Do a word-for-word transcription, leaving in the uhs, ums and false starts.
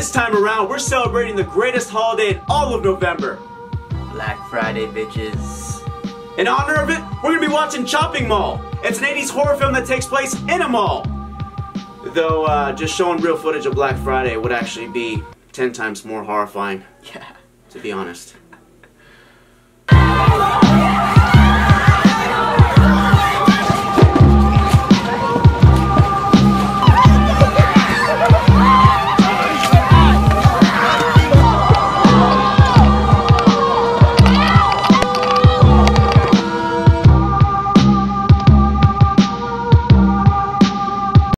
This time around, we're celebrating the greatest holiday in all of November. Black Friday, bitches. In honor of it, we're gonna be watching Chopping Mall. It's an eighties horror film that takes place in a mall. Though, uh, just showing real footage of Black Friday would actually be ten times more horrifying. Yeah. To be honest.